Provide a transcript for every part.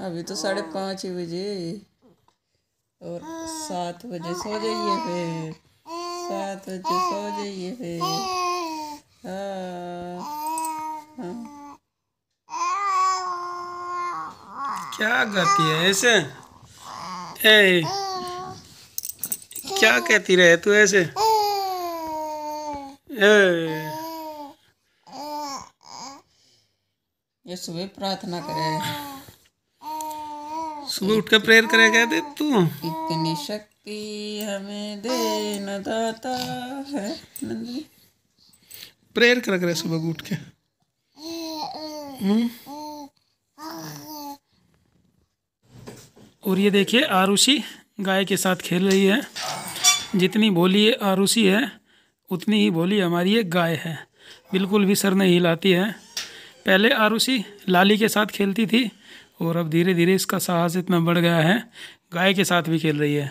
अभी तो 5:30 ही बजे और 7 बजे सो जाइए फिर 7 बजे सो जाइए फिर। हाँ। क्या करती है ऐसे? ए, क्या कहती रहे तू ऐसे? ए, ये सुबह प्रार्थना करे, सुबह उठ कर प्रेयर करे कहते तू। इतनी शक्ति हमें दे न दाता है नंदनी। प्रेयर कर करे सुबह उठ के। और ये देखिए आरुषि गाय के साथ खेल रही है। जितनी भोली आरुषि है उतनी ही भोली हमारी ये गाय है। बिल्कुल भी सर नहीं हिलाती है। पहले आरुषि लाली के साथ खेलती थी और अब धीरे धीरे इसका साहस इतना बढ़ गया है, गाय के साथ भी खेल रही है।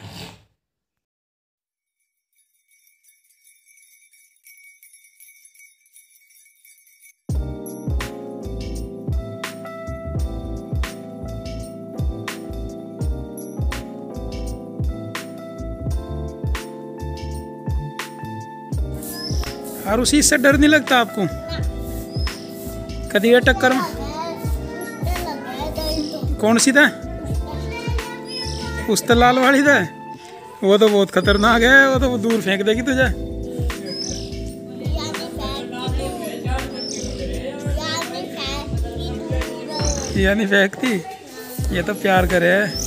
आरुषि इससे डर नहीं लगता आपको? कभी ये टक्कर में कौन सी था? उस लाल वाली था, वो तो बहुत खतरनाक है, वो तो दूर फेंक देगी तुझे। यानी फेंकती, ये तो प्यार करे है।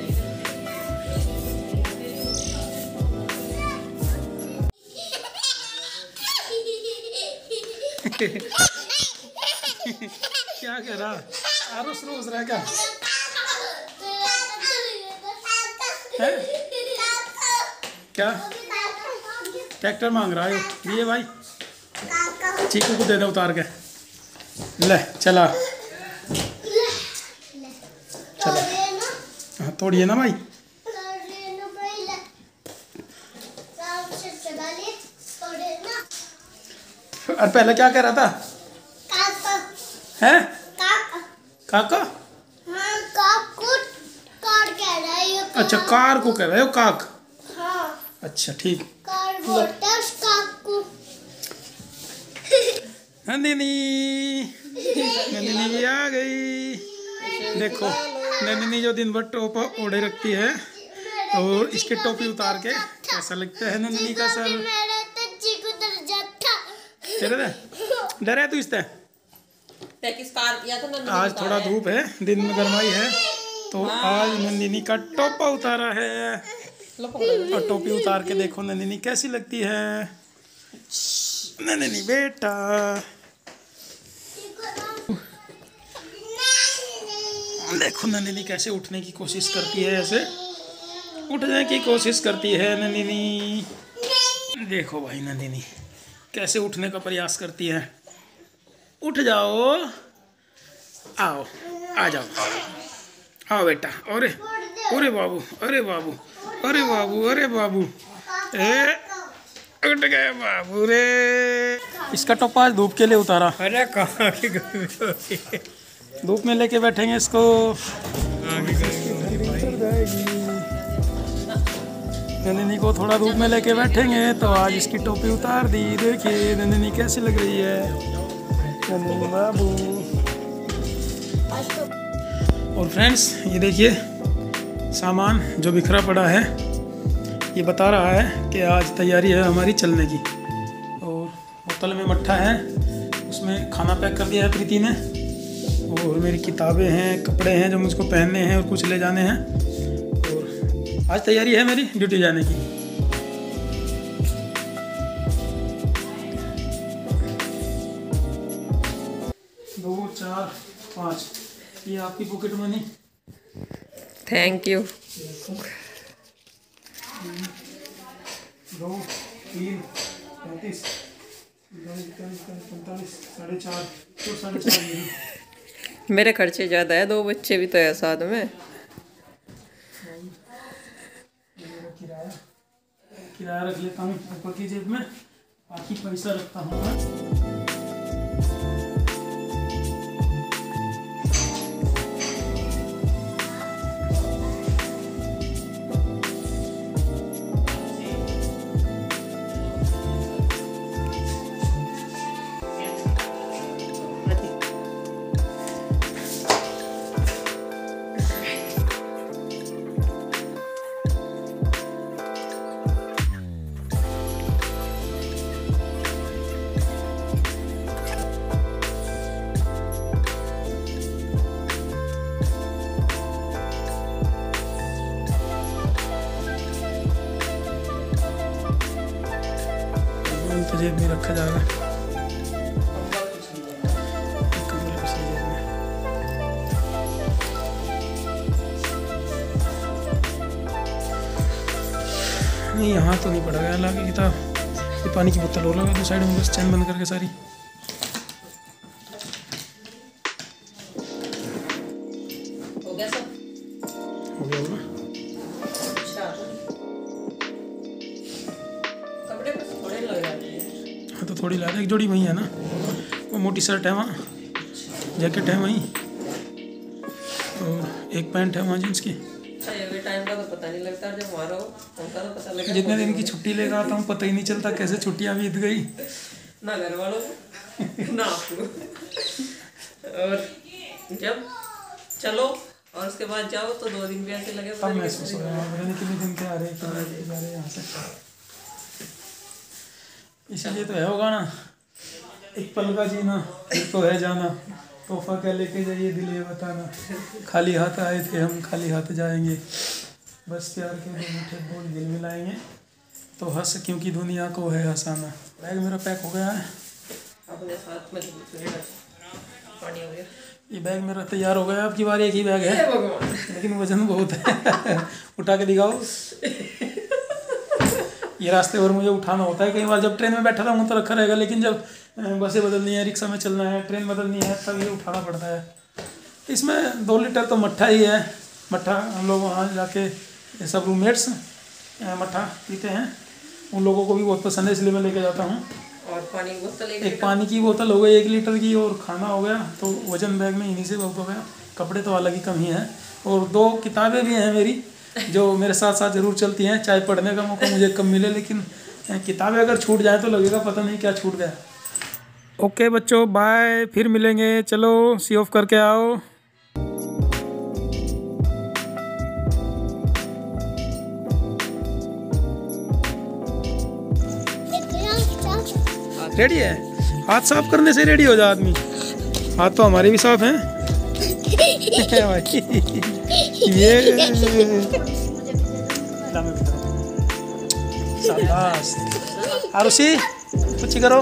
क्या कह रहा? आरुष रोज रहा क्या है? क्या ट्रैक्टर मांग रहा है? ये भाई चीकू को दे दे उतार के। ले चला चला। हाँ तोड़िए ना भाई। और पहले क्या कह रहा था? हैं? काका? हाँ, काक को कार कह रहा है ये। अच्छा कार को कह रहे हो काक? हाँ। अच्छा ठीक। कार बोलता है उस काक को। नंदिनी, नंदिनी भी आ गई। देखो नंदिनी जो दिन भर टोपा ओढ़े रखती है और इसकी टोपी उतार के कैसा लगता है नंदिनी का सर? तेरे डर है तू इससे? आज थोड़ा धूप है, दिन में गर्माई है, तो आज नंदिनी का टोपा उतारा है। और टोपी उतार के देखो नंदिनी कैसी लगती है। नंदिनी बेटा देखो नंदिनी कैसे उठने की कोशिश करती है, ऐसे उठने की कोशिश करती है नंदिनी। देखो भाई नंदिनी कैसे उठने का प्रयास करती है। उठ जाओ, आओ आ जाओ, आओ बेटा। अरे अरे बाबू, अरे बाबू, अरे बाबू, अरे बाबू, उठ गए बाबू रे। इसका टोपा आज धूप के लिए उतारा। अरे कहाँ की धूप में लेके बैठेंगे इसको। नंदिनी को थोड़ा धूप में लेके बैठेंगे तो आज इसकी टोपी उतार दी। देखिए नंदिनी कैसी लग रही है, नंदिनी बाबू। और फ्रेंड्स ये देखिए सामान जो बिखरा पड़ा है, ये बता रहा है कि आज तैयारी है हमारी चलने की। और बोतल में मट्ठा है, उसमें खाना पैक कर दिया है प्रीति ने। और मेरी किताबें हैं, कपड़े हैं जो मुझको पहनने हैं और कुछ ले जाने हैं। और आज तैयारी है मेरी ड्यूटी जाने की। 2 4 5 ये आपकी पॉकेट मनी। Thank you. 2 3 35 45 4.5 मेरे खर्चे ज़्यादा है, 2 बच्चे भी तो है साथ में। किराया रख लेता हूँ ऊपर की जेब में, बाकी पैसा रखता हूँ मैं। जेब में रखा जाएगा। कंबल को सही जेब में। नहीं यहाँ तो नहीं पड़ा गया लाके किताब। ये पानी की बोतल और लगा दो साइड में, बस चैन बंद करके सारी। हो गया सब? हो गया होगा। अच्छा, कपड़े पर थोड़े लग जाते हैं। हाँ तो थोड़ी ला दे, एक जोड़ी वही है ना, वो मोटी शर्ट है वहाँ, जैकेट है वहीं, और एक पैंट है वहाँ जींस की। ये टाइम का तो पता नहीं लगता, जब वहाँ रहो उनका तो पता लगेगा। जितने दिन की छुट्टी लेकर आता हूँ पता ही नहीं चलता कैसे छुट्टियाँ बीत गई। ना घर वालों को ना आपको। और जब चलो और उसके बाद जाओ तो 2 दिन भी ऐसे लगे तब महसूस हो रहा है पता नहीं कितने दिन के आ रहे जा रहे यहाँ से। इसीलिए तो है होगा ना, एक पल का जीना एक तो है जाना, तोहफा क्या लेके जाइए दिल ये बताना, खाली हाथ आए थे हम खाली हाथ जाएंगे, बस प्यार के 2 मीठे बोल दिल मिलाएंगे, तो हंस क्योंकि दुनिया को है हंसाना। बैग मेरा पैक हो गया है, अपने साथ में पानी हो गया। ये बैग मेरा तैयार हो गया। आपकी बार एक ही बैग है लेकिन वजन बहुत है। उठा के दिखाओ। ये रास्ते भर मुझे उठाना होता है, कई बार जब ट्रेन में बैठा रहूँ तो रखा रहेगा, लेकिन जब बसें बदलनी है, रिक्शा में चलना है, ट्रेन बदलनी है, तब ये उठाना पड़ता है। इसमें 2 लीटर तो मट्ठा ही है। मट्ठा हम लोग वहाँ जाके सब रूममेट्स मट्ठा पीते हैं, उन लोगों को भी बहुत पसंद है, इसलिए मैं लेके जाता हूँ। और पानी की बोतल एक पानी की बोतल हो गई 1 लीटर की, और खाना हो गया, तो वजन बैग में इन्हीं से बहुत हो गया। कपड़े तो अलग ही कम ही हैं, और 2 किताबें भी हैं मेरी जो मेरे साथ साथ ज़रूर चलती हैं, चाहे पढ़ने का मौका मुझे कम मिले, लेकिन किताबें अगर छूट जाए तो लगेगा पता नहीं क्या छूट गया। ओके बच्चों, बाय, फिर मिलेंगे। चलो सी ऑफ करके आओ। रेडी है? हाथ साफ करने से रेडी हो जा आदमी। हाथ तो हमारे भी साफ हैं। ये शाबाश आरुषि, कुछ करो।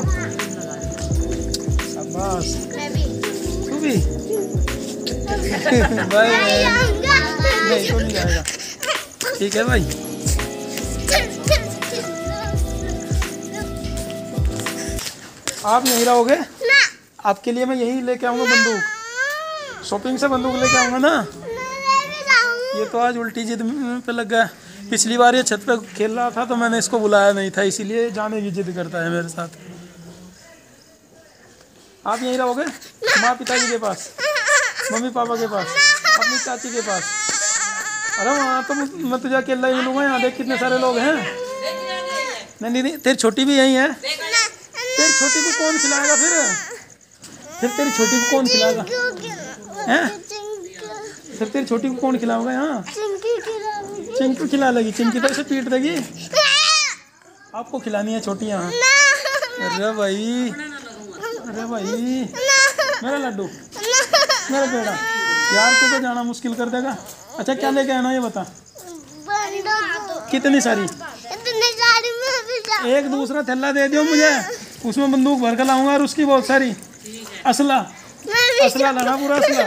शाबाश तू भी। भाई नहीं तो नहीं जाएगा। ठीक है भाई। आप नहीं रहोगे? आपके लिए मैं यही लेके आऊँगा बंदूक। शॉपिंग से बंदूक लेके आऊँगा ना। ये तो आज उल्टी जिद पे लग गया। पिछली बार ये छत पे खेल रहा था तो मैंने इसको बुलाया नहीं था, इसीलिए जाने की जिद करता है मेरे साथ। आप यहीं रहोगे? माँ पिताजी के पास, मम्मी पापा के पास, अपनी चाची के पास। अरे वहाँ तो मैं तुझे अकेला ही मिलूँगा। यहाँ देख कितने सारे लोग हैं। नहीं, तेरी छोटी भी यहीं है। तेरी छोटी को कौन खिलाएगा फिर तेरी छोटी को कौन खिलाएगा हैं? फिर तेरी छोटी को कौन खिलाएगा यहाँ? चिंकी खिला लेगी। चिंकी तो इसे पीट देगी। आपको खिलानी है छोटी यहाँ। अरे भाई, अरे भाई, मेरा लड्डू, मेरा बेटा यार, तू तो जाना मुश्किल कर देगा। अच्छा क्या लेके आना ये बता। कितनी सारी? एक दूसरा थैला दे दियो मुझे, उसमें बंदूक भर कर लाऊंगा, और उसकी बहुत सारी असला लाना, पूरा असला।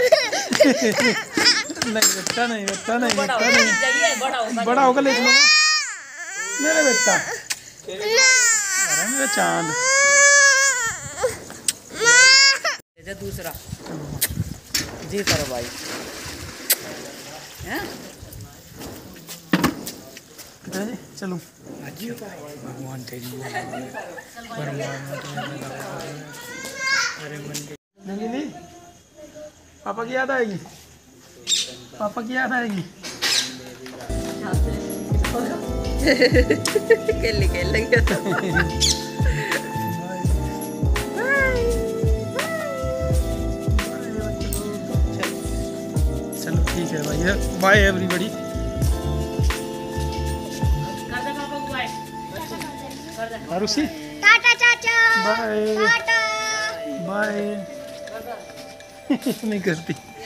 नहीं बेटा, नहीं बेटा, नहीं बेटा, नहीं, बड़ा होकर ले चलूंगा मेरे बेटा। अरे मेरे चांद। दूसरा जी करो भाई हैं? चलो भगवान तेरी नंदिनी, पापा की याद आएगी, पापा की याद आएगी। खेल लगी। चलो ठीक है भाई, बाय एवरीबॉडी। आरुषि, टाटा चाचा, बाय टाटा। बाय। नहीं करती।